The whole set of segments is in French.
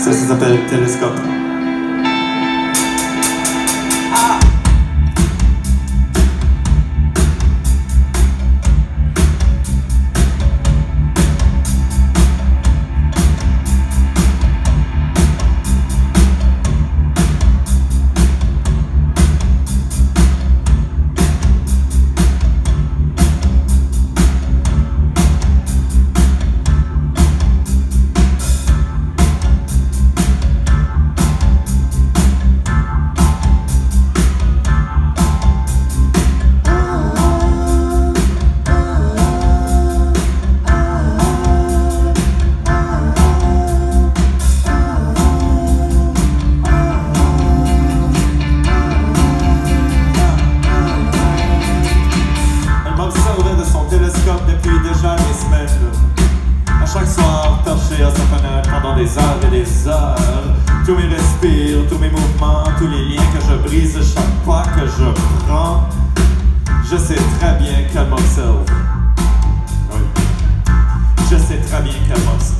Ça s'appelle Téléscope. Depuis déjà des semaines, à chaque soir perché à sa fenêtre pendant des heures et des heures. Tous mes respires, tous mes mouvements, tous les liens que je brise chaque pas que je prends. Je sais très bien qu'elle m'observe. Oui. Je sais très bien qu'elle m'observe.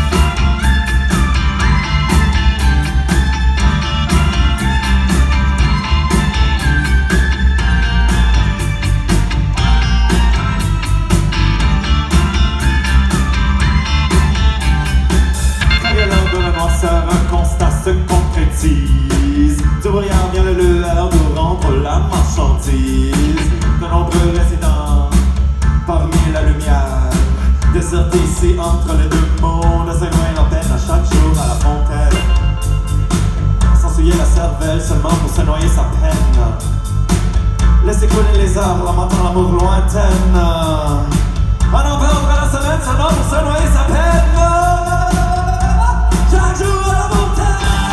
Un constat se concrétise. Du brouillard vient le lueur de rendre la marchandise. De nombreux résidents parmi la lumière, désertés ici entre les deux mondes, se noient la peine à chaque jour à la fontaine. S'ensouiller la cervelle seulement pour se noyer sa peine. Laisser couler les heures, lamentant l'amour lointaine. On en perdra la semaine seulement pour se noyer sa peine. Chaque jour à la montagne.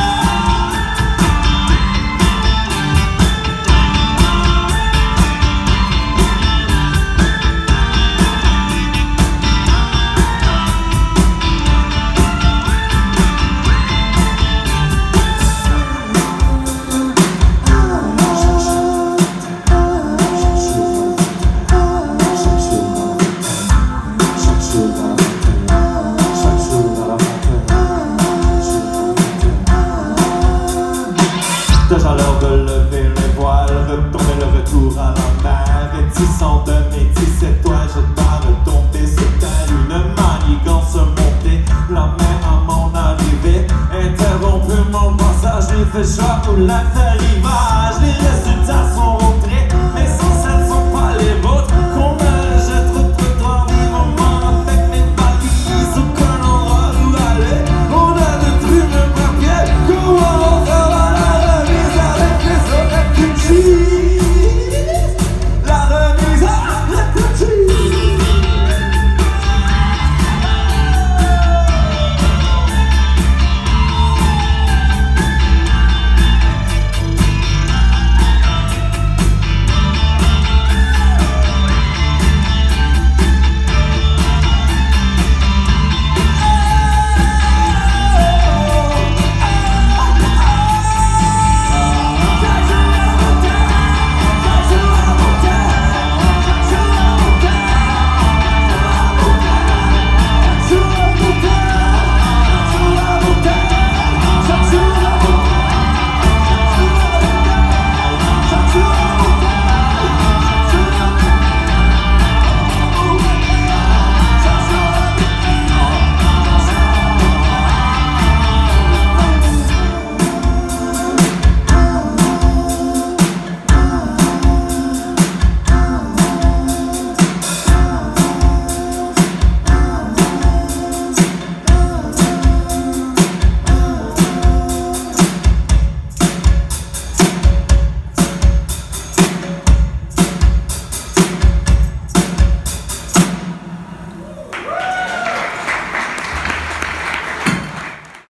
Déjà l'heure de lever les voiles, retourner le retour à la mer. Réticent de mes 17 toits, je dois retomber sur terre. Une manigance montée, la main à mon arrivée. Interrompu mon passage, il fait choix pour la faire, il va.